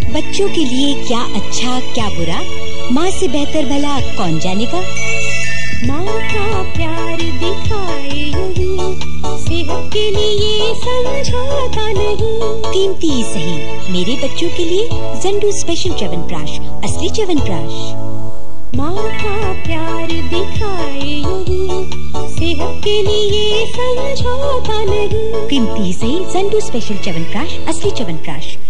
बच्चों के लिए क्या अच्छा क्या बुरा, माँ से बेहतर भला कौन जानेगा। माँ का प्यार दिखाए यही, सेहत के लिए समझौता नहीं। कीमती सही मेरे बच्चों के लिए ज़ंडू स्पेशल च्यवनप्राश, असली च्यवनप्राश। माँ का प्यार दिखाए यही, सेहत के लिए समझौता नहीं। कीमती सही ज़ंडू स्पेशल च्यवनप्राश, असली च्यवनप्राश।